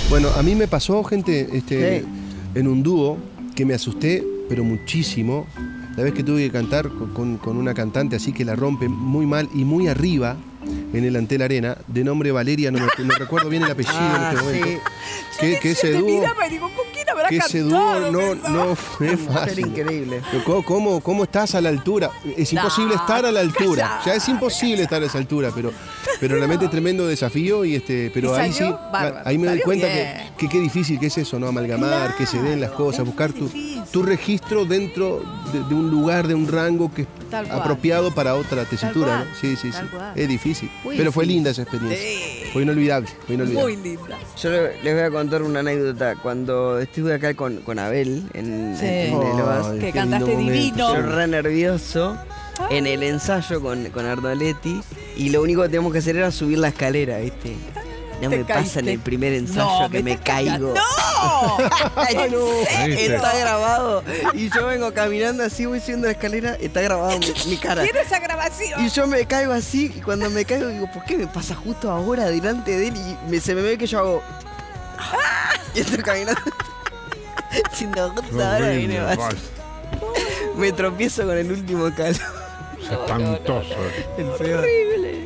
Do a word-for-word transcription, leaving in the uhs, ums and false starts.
Bueno, a mí me pasó, gente, este, Sí. en un dúo que me asusté, pero muchísimo. La vez que tuve que cantar con, con- con una cantante así que la rompe muy mal y muy arriba en el Antel Arena, de nombre Valeria, no, me, no recuerdo bien el apellido en Ah, este momento. sí. Que, que ese Te dúo, miraba y digo, ¿con quién habrá que ese dúo cantado? no, Pensaba. no fue Una mujer fácil. increíble. Pero ¿Cómo, cómo, cómo estás a la altura? Es imposible No, estar a la altura. callate, O sea, es imposible estar a esa altura, pero, pero realmente es tremendo desafío. Y este, pero Y ahí sí, salió bárbaro, ahí me doy salió cuenta que, bien. que qué difícil que es eso, ¿no? Amalgamar, que se den las Claro, cosas, es buscar muy tu, difícil. tu registro dentro de, de un lugar, de un rango que es Tal cual. apropiado para otra tesitura, cual, ¿no? Sí, sí, sí. tal cual. Es difícil. Muy pero fue difícil. linda esa experiencia. Sí. Fue inolvidable, fue inolvidable. Muy linda. Yo le- les voy a contar una anécdota. Cuando estuve acá con, con Abel en, Sí. en, en el Ovas, Ay, Que qué cantaste lindo momento. divino. yo re nervioso en el ensayo con, con Ardoletti y lo único que teníamos que hacer era subir la escalera, ¿viste? No Te me pasa caíste. en el primer ensayo No, que me estás cagando. caigo. ¡No! Ay, ¿En serio? Está grabado. Y yo vengo caminando así, voy subiendo la escalera, está grabado mi, mi cara. Quiero esa grabación. Y yo me caigo así, y cuando me caigo digo, ¿por qué me pasa justo ahora delante de él? Y me- se me ve que yo hago... Y estoy caminando. Diciendo, justo ahora viene más. Me tropiezo con el último calor. Es espantoso. El peor. Horrible.